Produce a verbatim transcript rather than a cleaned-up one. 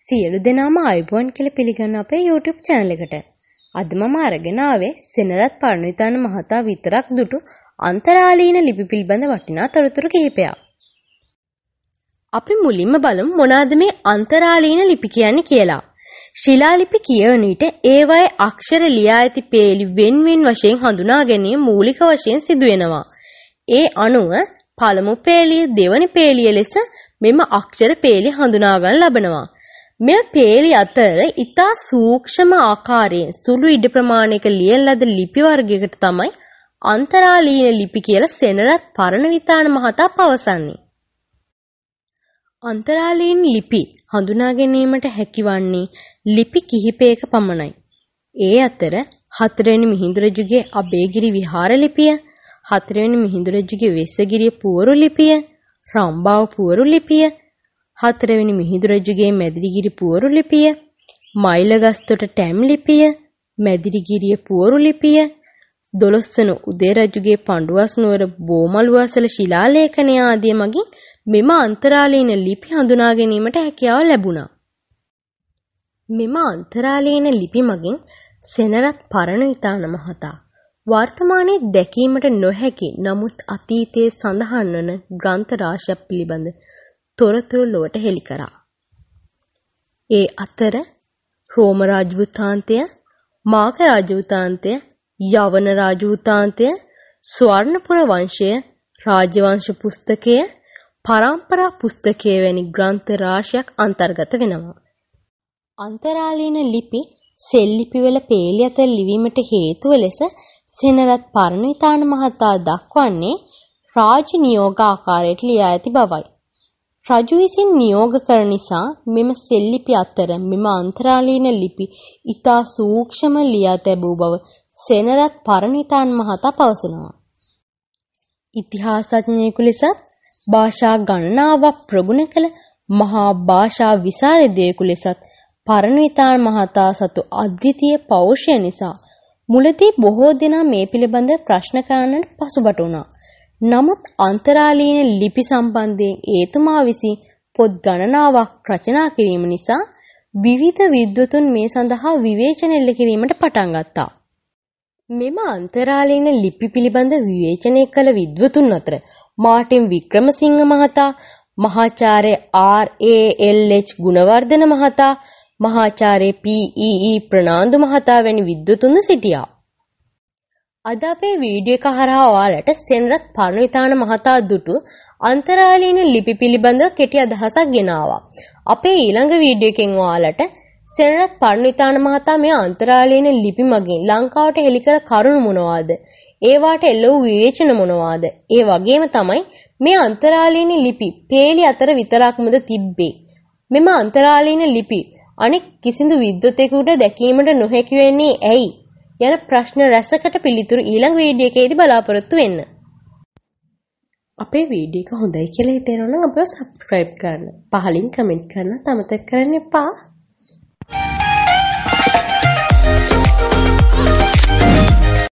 සියලු දෙනාම ආයුබෝවන් කියලා පිළිගන්න අපේ YouTube channel එකට. අද මම අරගෙන ආවේ සෙනරත් පරණවිතාන මහතා විතරක් දුටු අන්තරාලීන ලිපි පිළිබඳ වටිනා තොරතුරු කිහිපයක්. අපි මුලින්ම බලමු මොනවාද මේ අන්තරාලීන ලිපි කියන්නේ කියලා. ශිලා ලිපි කියවන විට ඒවායේ අක්ෂර ලියා ඇති පේලි වෙන් වෙන් වශයෙන් හඳුනා ගැනීම මූලික වශයෙන් සිදු වෙනවා. ඒ අනුව පළමු පේලිය දෙවන පේලිය ලෙස මෙම අක්ෂර පේලි හඳුනා ගන්න ලබනවා. මෙය පේලි අතර ඉතා සූක්ෂම ආකාරයෙන් සුළු ඉඩ ප්‍රමාණයක ලියන ලද ලිපි වර්ගයකට තමයි අන්තරාලීන ලිපි කියලා සෙනරත් පරණවිතාන මහතා පවසන්නේ. අන්තරාලීන ලිපි හඳුනා ගැනීමට හැකිවන්නේ ලිපි කිහිපයක පමණයි. ඒ අතර හතරවෙනි මිහිඳු රජුගේ අබේගිරි විහාර ලිපිය, හතරවෙනි මිහිඳු රජුගේ වෙස්සගිරිය පුවරු ලිපිය, රම්බාව පුවරු ලිපිය, හතරවෙනි මිහිඳු රජුගේ මැදිරිගිරි පුවරු ලිපිය, මයිලගස්තොට ටැම් ලිපිය, මැදිරිගිරිය පුවරු ලිපිය, දොළොස්වන උදේ රජුගේ පඬුවස් නුවර බෝමළුවසල ශිලා ලේඛනය ආදී මගින් මෙම අන්තරාලීන ලිපි හඳුනා ගැනීමට හැකියාව ලැබුණා. මෙම අන්තරාලීන ලිපි මගින් සෙනරත් පරණවිතාන මහතා වර්තමානයේ දැකීමට නොහැකි නමුත් අතීතයේ සඳහන් වන ග්‍රන්ථ රාශියක් පිළිබඳ තොරතුරු ලොවට හෙළි කරා. ඒ අතර රෝම රාජවෘත්තාන්තය, මාක රාජවෘත්තාන්තය, යවන රාජවෘත්තාන්තය, ස්වර්ණපුර වංශය, රාජවංශ පුස්තකය, පරම්පරා පුස්තකය වැනි ග්‍රන්ථ රාශියක් අන්තර්ගත වෙනවා. අන්තරාලීන ලිපි සෙල්ලිපිවල පේලි අතර ලිවීමට හේතුව ලෙස සෙනරත් පරණවිතාන මහතා දක්වන්නේ රාජ නියෝග ආකාරයට ලියා ඇති බවයි. රජු විසින් නියෝග කරන නිසා මෙම සෙල්ලිපි අතර මෙම අන්තරාලීන ලිපි ඉතා සූක්ෂම ලියා තැබූ බව සෙනරත් පරණවිතාන මහතා පවසනවා. ඉතිහාසඥයෙකු ලෙසත් භාෂා ගණනාවක් ප්‍රගුණ කළ මහා භාෂා විසරදයෙකු ලෙසත් පරණවිතාන මහතා සතු අද්විතීය පෞරුෂය නිසා මුලදී බොහෝ දෙනා මේ පිළිබඳ ප්‍රශ්න කරන්නට පසුබට වුණා. නමුත් අන්තරාලීන ලිපි සම්බන්ධයෙන් ඒතුමා විසින් පොත් ගණනාවක් රචනා කිරීම නිසා විවිධ විද්වතුන් මේ සඳහා විවේචන එල්ල කිරීමට පටන් ගත්තා. මෙම අන්තරාලීන ලිපි පිළිබඳ විවේචනය කළ විද්වතුන් අතර මාර්ටින් වික්‍රමසිංහ මහතා, මහාචාර්ය R A L H Gunawardana මහතා, මහාචාර්ය පී ඊ ඊ ප්‍රනාන්දු මහතා වැනි විද්වතුන් සිටියා. අද අපේ වීඩියෝ එක හරහා ඔයාලට සෙනරත් පරණවිතාන මහතා දුටු අන්තරාලීන ලිපි පිළිබඳව කෙටි අදහසක් ගෙනාවා. අපේ ඊළඟ වීඩියෝ එකෙන් ඔයාලට සෙනරත් පරණවිතාන මහතා මේ අන්තරාලීන ලිපි මගින් ලංකාවට හෙළි කළ කරුණු මොනවාද? ඒවාට එල්ල වූ විවේචන මොනවාද? ඒ වගේම තමයි මේ අන්තරාලීන ලිපි පේලි අතර විතරක්මද තිබ්බේ? මෙම අන්තරාලීන ලිපි අනෙක් කිසිදු විද්වතෙකුට දැකීමට නොහැකි වෙන්නේ ඇයි? යන ප්‍රශ්න රැසකට පිළිතුරු ඊළඟ වීඩියෝ එකේදී බලාපොරොත්තු වෙන්න. අපේ වීඩියෝ එක හොඳයි කියලා හිතෙනවා නම් අපිව subscribe කරන්න. පහලින් කමෙන්ට් කරන්න අමතක කරන්න එපා.